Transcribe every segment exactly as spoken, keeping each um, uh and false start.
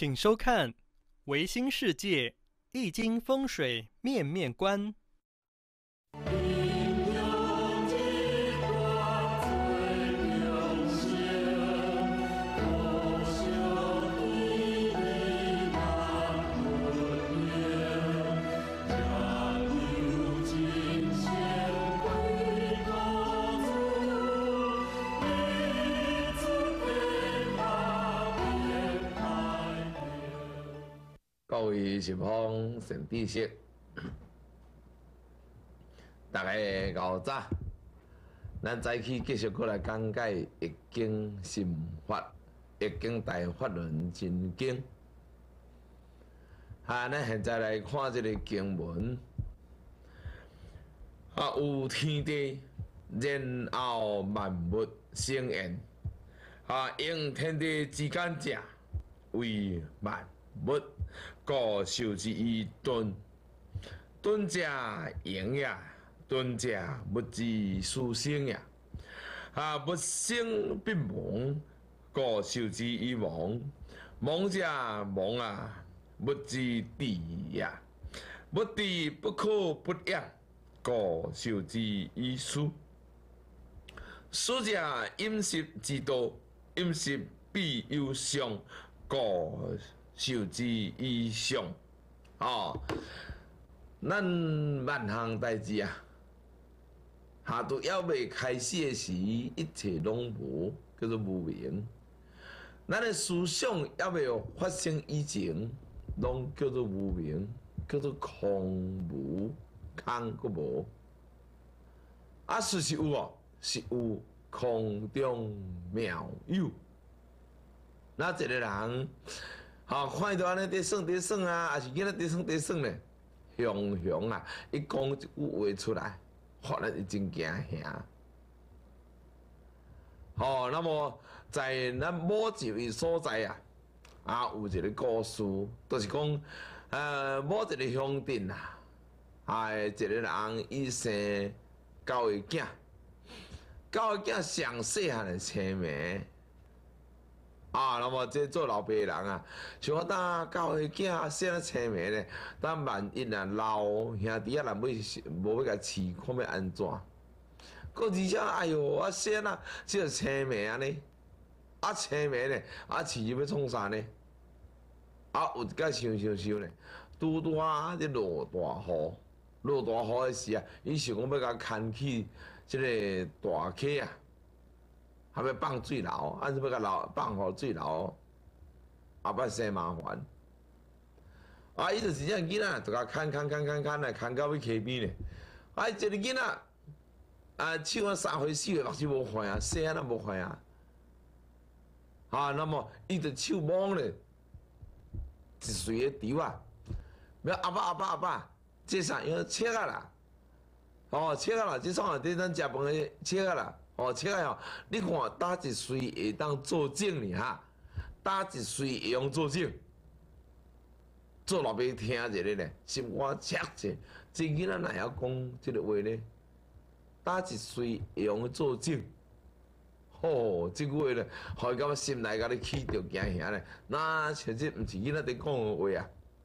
请收看《维新世界易经风水面面观》。 各位是方神知识，大家午早，咱早起继续过来讲解《易经》心法，《易经》大法论真经。啊，咱现在来看这个经文。啊，有天地，然后万物生焉。啊，应天地之间者，为万物。故受之以敦，敦者盈也，敦者物之属性也。啊，物生必亡，故受之以亡，亡者亡啊，物之地也。物地不可不养，故受之以死。死者饮食之道，饮食必有伤，故受之以伤。哦，咱万项代志啊，下到要未开始的时，一切拢无，叫做无明。咱的思想要未发生以前，拢叫做无明，叫做空无，空个无。啊，事实有哦，是有空中妙有。那一个人。好、哦，看到安尼在算在算啊，还是囡仔在算在算呢？雄雄啊，伊讲一句话出来，互咱是真惊吓。好、哦，那么在咱某一位所在啊，啊有一个故事，就是讲，呃，某一个乡镇啊，啊一个人伊生九个囝，九个囝上细汉的青梅。啊，那么这做老爸的人啊，想讲当教个囝生了青梅呢，当万一啊老兄弟啊，若要无要甲饲，看要安怎？个而且，哎哟，啊生啊，即个青梅安尼，啊青梅呢，啊饲要创啥呢？啊有一摆想想想呢，拄拄啊，这落大雨，落大雨的时啊，伊想讲要甲牵起即个大溪啊。还要放水流，按是要甲流放互水流，后摆生麻烦。啊，伊就是这囡仔，就甲牵牵牵牵牵来，牵到去溪边咧。啊，一个囡仔，啊，手啊三岁四岁，目睭无坏啊，细啊那无坏啊。啊，那么伊就手摸咧，一岁的丢啊，要阿爸阿爸阿爸，这啥要切啊啦？哦，切啊啦，这创啊，这咱食饭的切啊啦。哦，切啊！你看，打一岁会当做证呢哈，打一岁会用做证，做老爸听一下咧，心肝切者，这囡仔哪会晓讲这个话呢？打一岁会用做证，吼、哦，这句话咧，互伊感觉心内甲你起着惊吓咧，那像这毋是囡仔伫讲的话啊，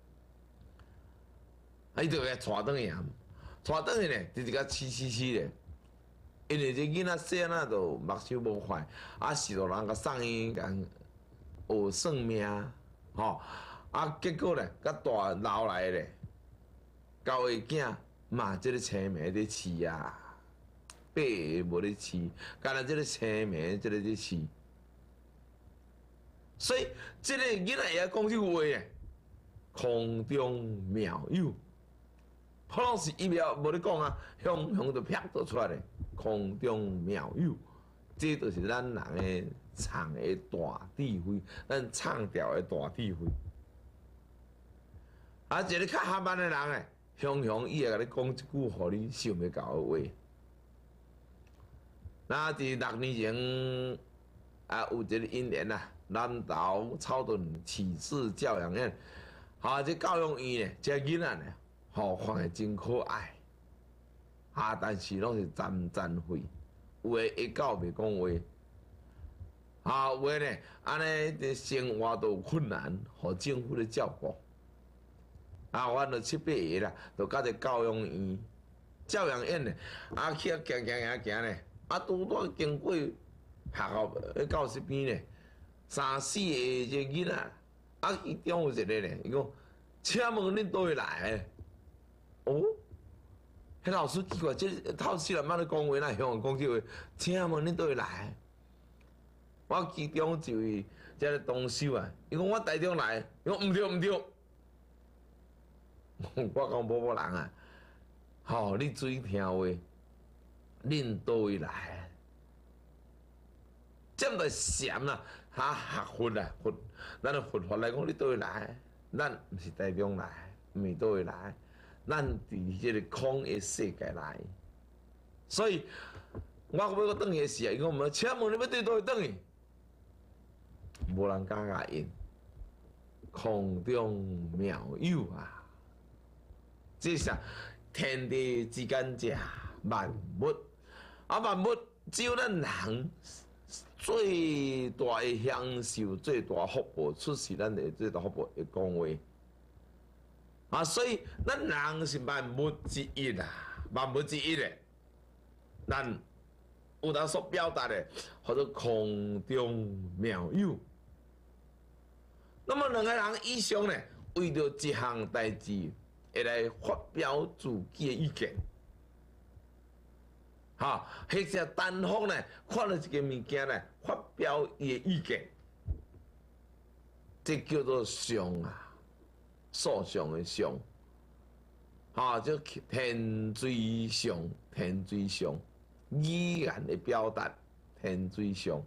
啊，伊就来带转去啊，带转去咧，直直甲饲饲飼咧。因为这囡仔细仔就目睭无坏，啊，是着人甲送伊共学算命，吼、啊，结果咧，甲大老来咧，九个囝嘛，即个青梅咧饲啊，八个无咧饲，干那即个青梅即个咧饲，所以即个囡仔也讲即句话诶，空中妙有。可能是伊苗无咧讲啊，向向就啪倒出来咧，空中妙有，这就是咱人诶唱诶大智慧，咱唱调诶大智慧。啊，一个较下班诶人诶，向向伊会甲你讲一句互你想袂到诶话。那伫六年前啊，有一个因缘啊，南投草屯启智教养院，啊，这教养院呢，这囡仔呢。吼、哦，看起真可爱，啊，但是拢是沾沾血，有诶会教袂讲话， 啊，有诶呢，安尼生活都有困难，互政府咧照顾。啊，阮着七八个啦，着到一教养院、教养院呢，啊去啊行行行行呢，啊拄拄经过学校迄教室边呢，三四个这囡仔，啊其中有一个呢，伊讲，请问恁倒位来的？哦，迄老师奇怪，这透四人班咧讲话，哪向讲这话？请问恁倒位来的？我其中一位即个同修啊，伊讲我台中来，伊讲毋对毋对。我讲某某人啊，吼、哦，你注意听话，恁倒位来？这么咸啦，哈学佛啊佛，咱的佛法来讲，你倒位来？咱毋是台中来，毋是倒位来，咱伫即个空的世界来。所以，我要我转去时啊，伊讲无，请问你要对倒位转去？无人敢甲应，空中妙有啊！这是天地之间者万物，啊万物只有咱人最大的享受、最大福报，出世咱的最大福报会讲话。啊，所以咱人是万物之一啦，万物之一咧。咱有当所表达的，叫做空中妙有。那么两个人以上呢，为着一项代志，会来发表自己的意见，哈，或者单方呢，看到一个物件呢，发表伊的意见，这叫做相啊，所相的相，哈，即天水相，天水相，语言的表达，天水相，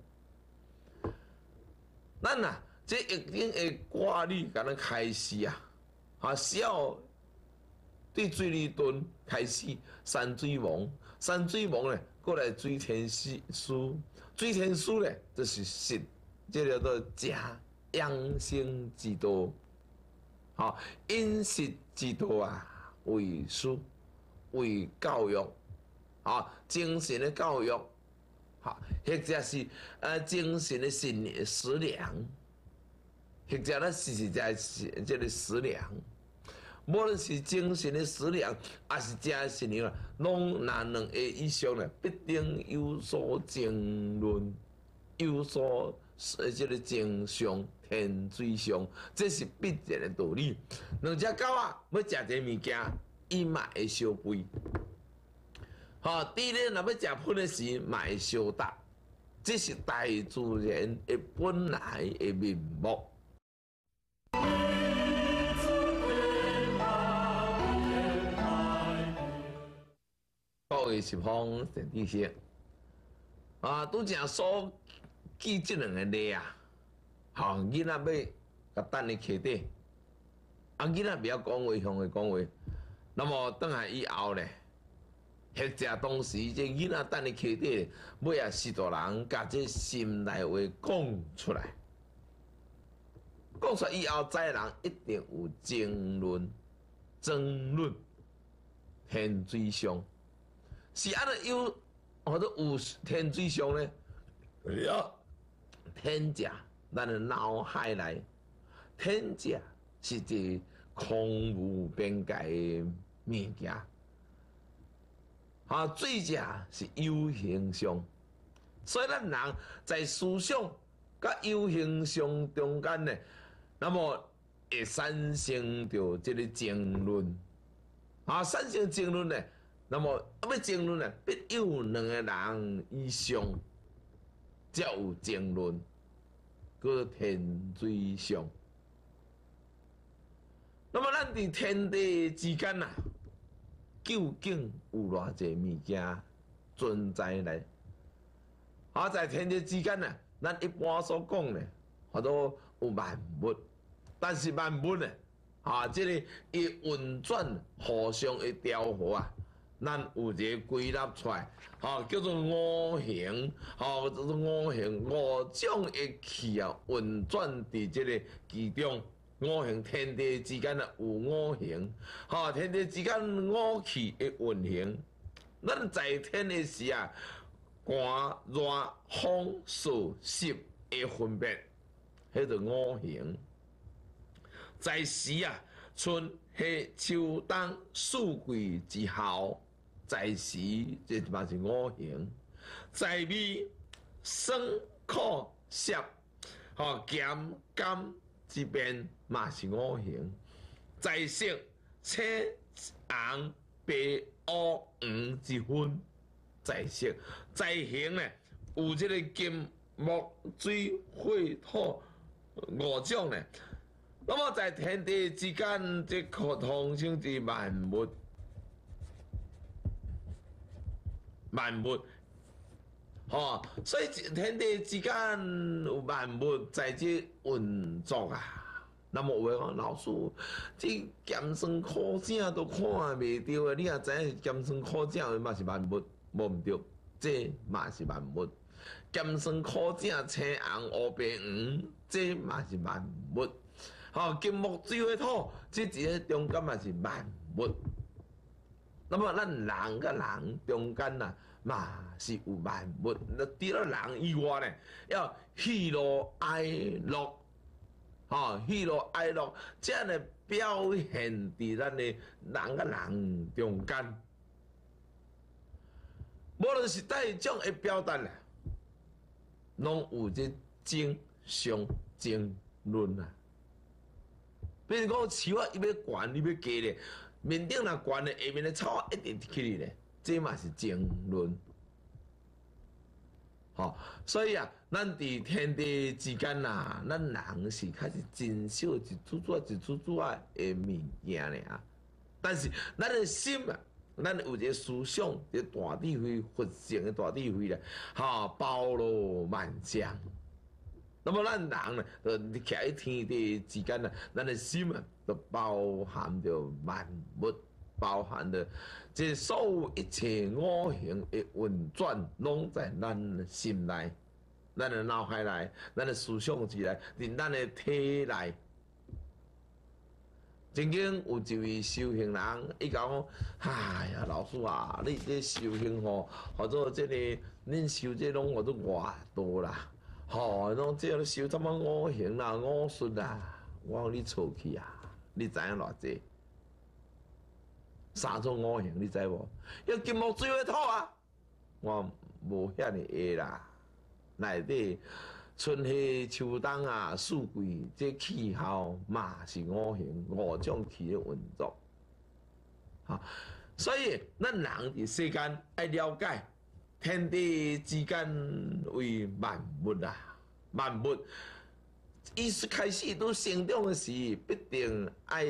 咱啊。这已经的挂律，甲咱开始啊！啊，小对水利墩开始，山水王，山水王呢，过来水天师，水天师呢，就是实，这叫做假养生之道，好，饮食之道啊，为书，为教育，啊，精神的教育，好，或者是呃精神的食食粮。或者咱实实在在这个食粮，无论是精神的食粮，还是食的食粮啊，拢那两个以上呢，必定有所争论，有所这个正常天水上，这是必然的道理。两只狗啊，要食这物件，伊嘛会相吠。吼，猪咧，若要食喷的时，嘛会相答。这是大自然的本来的面目。各位是方陈知识啊，拄正所举这两个例啊，吼，囡仔要甲等咧溪底，啊，囡仔不要讲话，向伊讲话，那么等下以后咧，或者当时这囡仔等咧溪底，尾啊是大人甲这心内话讲出来。讲出来以后，在人一定有争论、争论、天水上，是安尼有或者有天水上呢？了，天者，咱的脑海内，天者是一个空无边界的物件，啊，水者是有形上，所以咱人在思想甲有形上中间呢。那么会产生着这个争论，啊，产生争论呢？那么要争论呢，必有两个人以上才有争论，叫做天水上。那么咱伫天地之间啊，究竟有偌济物件存在呢？啊，在天地之间呢，咱一般所讲呢，好多有万物。但是万物呢，啊，这个伊运转互相的调和啊，咱有一个归纳出来，啊，叫做五行，啊，叫做五行五种的气啊，运转伫这个其中。五行天地之间啊，有五行，哈，天地之间五气的运行。咱在天的时啊，寒热风暑湿会分别，迄个五行。在时啊，春夏秋冬四季之后，在时这嘛是五行。在味酸苦涩，吼咸甘之变嘛是五行。在色青红白乌黄之分，在色在形呢有这个金木水火土五种呢。那么在天地之间，这可通称之万物，万物。吼，所以天地之间有万物在这运作啊。那么有诶讲，老师，这咸酸苦正都看袂着诶，你也知影咸酸苦正诶嘛是万物，无毋对，这嘛是万物。咸酸苦正青红乌白黄，这嘛是万物。吼，金木水火土，这一个中间嘛是万物。那么咱人甲人中间呐、啊。嘛是有万物，那除了人以外呢，要喜怒哀乐，吼，喜怒哀乐，这样的表现伫咱的人甲人中间，无论是哪种的表达啦，拢有这正常正论啊。比如讲，树啊，伊要悬，伊要低咧，面顶若悬咧，下面的草啊一定起哩咧。这嘛是正论，吼，所以啊，咱伫天地之间呐，咱人是开始真少一撮撮一撮撮啊的物件尔。但是咱的心啊，咱有一个思想，一个大智慧，佛性的大智慧咧，吼，包罗万象。那么咱人呢，就徛喺天地之间啊，咱的心啊，就包含着万物。包含了这所有一切五行的运转，拢在咱心内、咱的脑海内、咱的思想之内，伫咱的体内。曾经有一位修行人，伊讲讲，哎呀，老师啊，你这修行吼，或者这个恁修这拢我都偌多啦，吼，拢这个修什么五行啦、五术啦，我讲你错去啊，你知影偌济？三种五行你知无？要金木水火土啊！我无遐尼会啦。内底春夏秋冬啊，四季这气候嘛是五行五种气的运作。哈，所以咱人伫世间爱了解天地之间为万物啊，万物。伊是开始都成长的时，必定爱。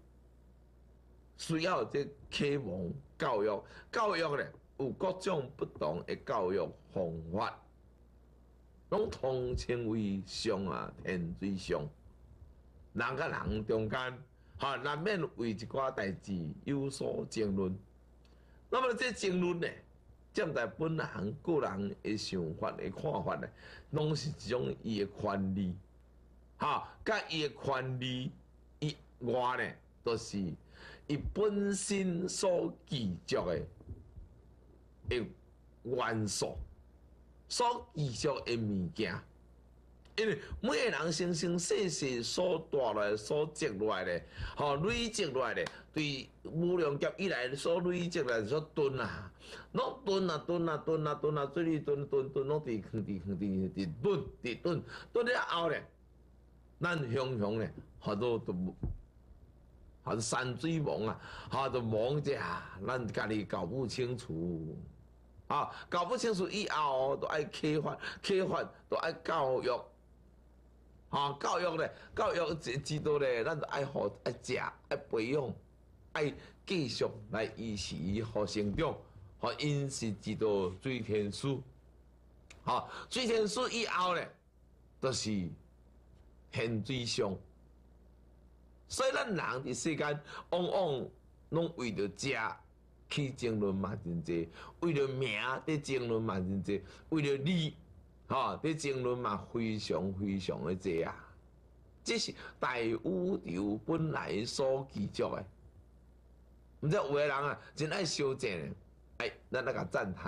需要这启蒙教育，教育咧有各种不同的教育方法，拢统称为上啊天水上。人甲人中间，哈难免为一寡代志有所争论。那么这争论呢，站在本人个人的想法的看法呢，拢是一种伊的权利，哈，甲伊的权利以外呢，都、就是。伊本身所记着的的元素，所记着的物件，因为每个人生生世世所带来、所积落来的，吼累积落来的，对无量劫以来所累积来所囤啊，拢囤啊囤啊囤啊囤啊，水里囤囤囤，拢伫放伫放伫伫囤伫囤，囤了后咧，咱雄雄咧，好多都。或者山水忙啊，或者忙者啊，咱家己搞不清楚，啊，搞不清楚以后都爱启发，启发都爱教育，啊，教育咧，教育知知道咧，咱就爱好爱食，爱培养，爱继续来维持和成长，和因是知道水天书，啊，水天书以后咧，都、就是天水上。所以咱人伫世间往往拢为着食去争论嘛真济，为着名伫争论嘛真济，为着利，吼伫争论嘛非常非常的济啊！这是大宇宙本来所记着的。毋知有个人啊，真爱修正的，哎，咱那个赞叹，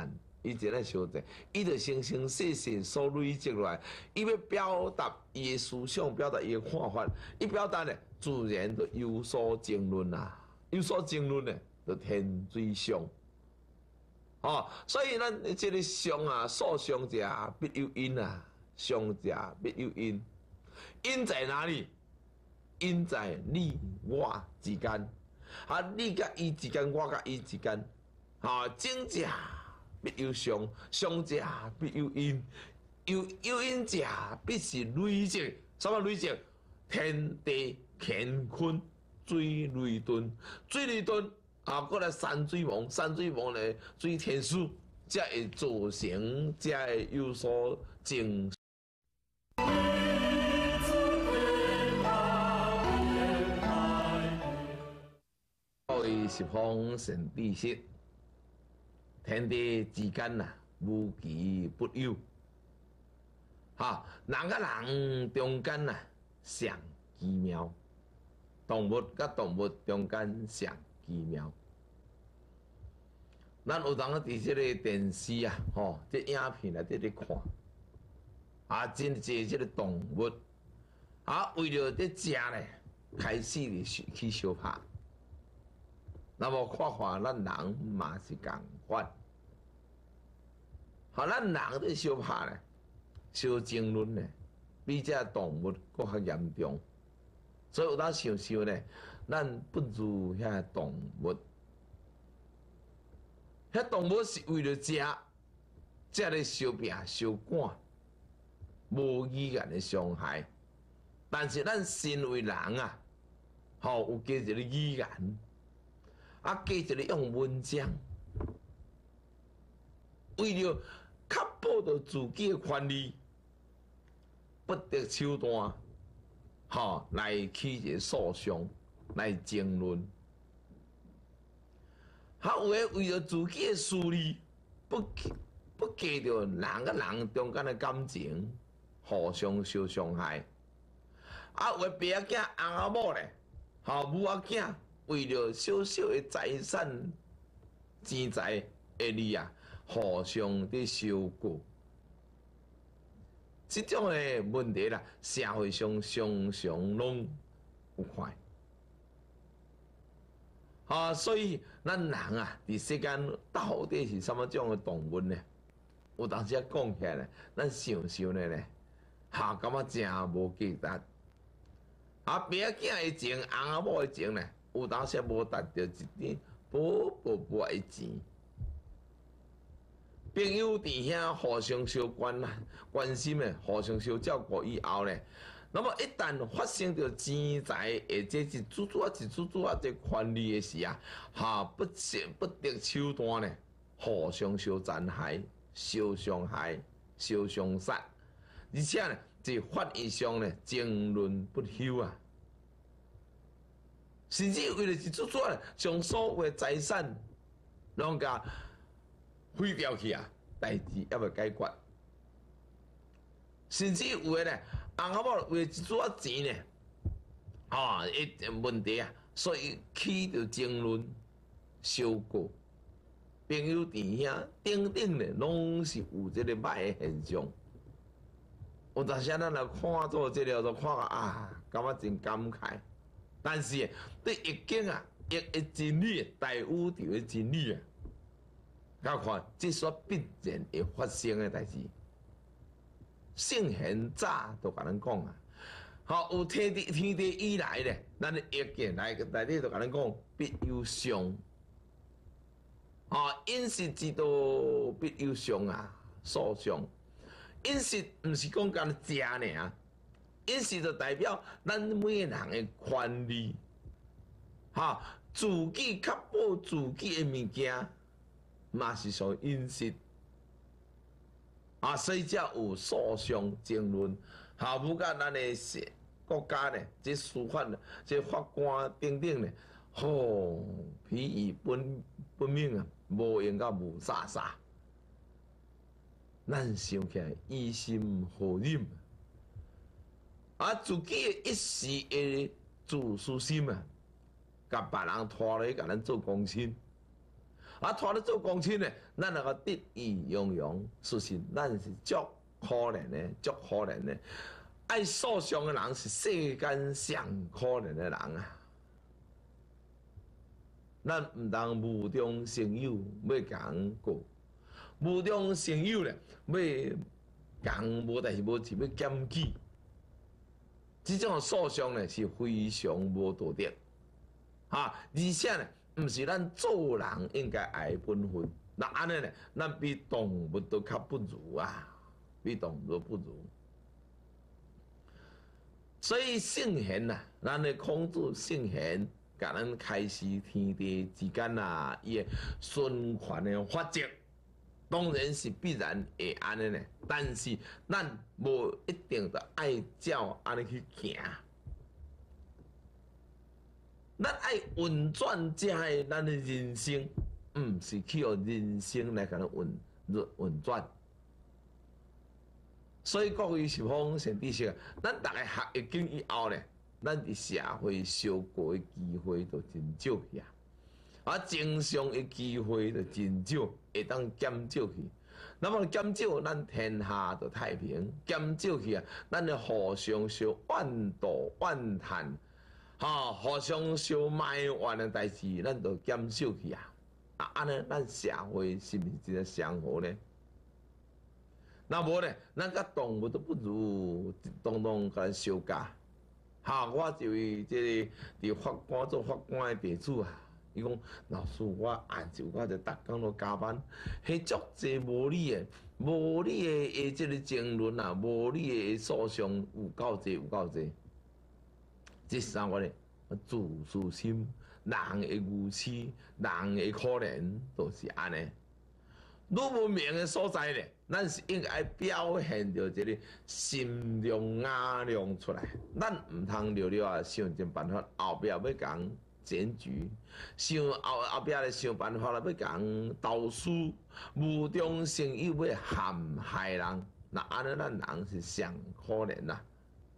伊一个小者，伊就生生世世所累积落来，伊要表达伊的思想，表达伊的看法，伊表达咧，自然就有所争论啦。有所争论咧，就天水上。哦，所以咱即个上啊，所上者必有因啊，上者必有因。因在哪里？因在你我之间。啊，你甲伊之间，我甲伊之间。啊，正者必有上，上者必有因，有有因者必是累积。什么累积？天地乾坤，水雷遁，水雷遁啊，过来山水网，山水网咧水天数，才会造成，才会有所正。各位十方善知识。天地之间呐，无奇不有。哈，人甲人中间呐，上奇妙；动物甲动物中间上奇妙。咱有当伫即个电视啊，吼，即影片内底咧看，啊，真济即个动物，啊，为了伫食咧，开始咧去相拍。那么看看咱人嘛是共款，好，咱人咧相拍咧，相争论咧，比这动物搁较严重。所以有当想想咧，咱不如遐动物，遐动物是为了食，才咧相拼相赶，无语言的伤害。但是咱身为人啊，吼有加一个语言。啊，加一个用文章，为了确保到自己的权利，不得手段，吼来起一个诉讼，来争论。啊，有诶为了自己的私利，不不计着人甲人中间的感情，互相相伤害。啊，有诶爸仔囝、翁仔某咧，吼母仔囝。为了小小的财产、钱财的利啊，互相伫相顾，这种的问题啦，社会上常常拢有看。啊，所以咱人啊，伫世间到底是什么种的动物呢？有当时啊讲起来咧，咱想想咧咧，哈，感觉真无价值。啊，爸仔囝的情，翁仔某的情咧。有当时无达到一点薄薄薄的钱，朋友弟兄互相相关啦，关心诶，互相相照顾以后咧，那么一旦发生着钱财或者一组组啊一组组啊这权利的事啊，哈不得不得手段咧，互相相残害、相伤害、相伤杀，而且咧在法律上咧争论不休啊。甚至为了一组组啊，将所有的财产拢甲毁掉去啊，代志还未解决。甚至有诶咧，翁仔某为了一组啊钱咧，啊，一问题啊，所以起着争论、相过，朋友弟兄等等咧，拢是有这个歹诶现象。有当时咱来看做这个，就看啊，感觉真感慨。但是对易经啊，易的真理，大宇宙的真理啊，甲看这所必然会发生的代志。圣贤早都甲咱讲啊，好有天地天地以来咧，咱的易经来内底就甲咱讲必有上，啊因时之道必有上啊，所上。因时毋是讲干食尔。因是就代表咱每个人的权利，哈，自己确保自己的物件，嘛是属于因实，啊，所以才有诉讼争论，哈，不甲咱的是国家呢，这司法呢，这法官等等呢，吼，疲于奔奔命啊，无用到无啥啥，咱想起来于心何忍？啊，自己的一时的自私心啊，甲别人拖来甲咱做公亲， 啊，拖咧做公亲咧，咱那个得意洋洋，事实咱是足可怜的，足可怜的。爱受伤的人是世间上可怜的人啊！咱唔当无中生有，要讲过；无中生有咧，要讲无代志无志要检举。这种受伤咧是非常无道德，啊！而且咧，唔是咱做人应该爱本分。那安尼咧，咱比动物都较不如啊，比动物都不如。所以圣贤呐，咱的孔子圣贤，甲咱开示天地之间啊，伊个循环的法则，当然是必然会安尼呢。但是咱无一定着爱照安尼去行，咱爱运转才系咱的人生，毋是去用人生来甲咱运运转。所以各位是方先知识，咱大家学易经以后咧，咱伫社会相过的机会就真少去啊，啊，正常的机会就真少，会当减少去。那么减少，咱天下就太平；减少去啊，咱就互相相怨妒怨叹，哈，互相相埋怨的代志，咱就减少去啊。啊，安尼咱社会是毋是真个祥和呢？那无咧，咱甲动物都不如，动动甲咱相加。哈，我一位即个伫法官做法官的弟子啊，伊讲老师，我晏晝我就逐工都加班，迄足济无理的、无理的诶，即个争论啊，无理的诉讼有够济，有够济。即三个咧，自私心，人的愚痴，人的可怜，都是安尼。愈文明的所在咧，咱是应该表现着一个心量雅量出来。咱毋通了了啊，想尽办法后壁要讲检举，想后后壁咧想办法啦，要讲投诉，无中生有要陷害人，那安尼咱人是上可怜啦。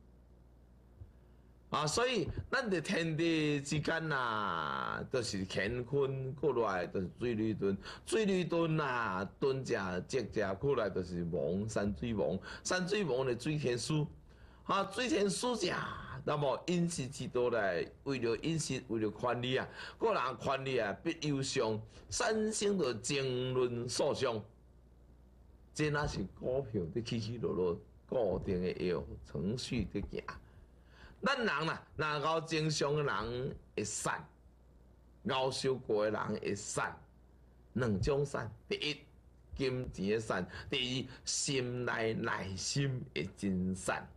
啊，所以咱伫天地之间呐，都、就是乾坤过来，就是水里遁，水里遁呐，遁者积者过来，就是亡山水亡，山水亡的水天书，啊，水天书者，那么饮食之道来，为了饮食，为了权利啊，个人权利啊，必忧伤，产生着争论诉讼，这那是股票的起起落落，固定的有程序的行。咱人啦，若熬正常的人会散，熬烧过的人会散，两种散。第一，金钱的散；第二，心内内心会真散。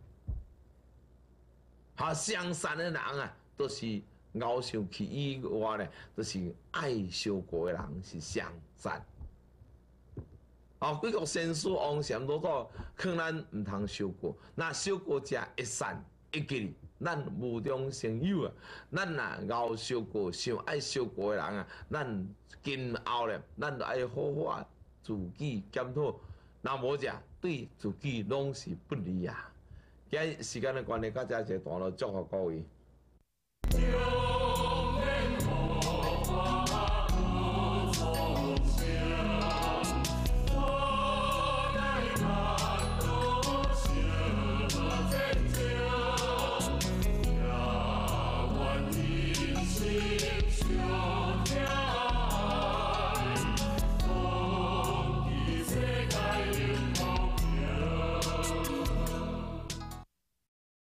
哈，上散的人啊，都是熬烧去以外咧，都是爱烧过的人是上散。哦，几个先师王禅老祖劝咱毋通烧过，那烧过者会散。会记哩，咱无中生有啊！咱若熬烧过、想爱烧过的人啊，咱今后咧，咱就爱好好啊，自己检讨。若无者对自己拢是不利啊！今日时间的关系，到这一段落，祝福各位。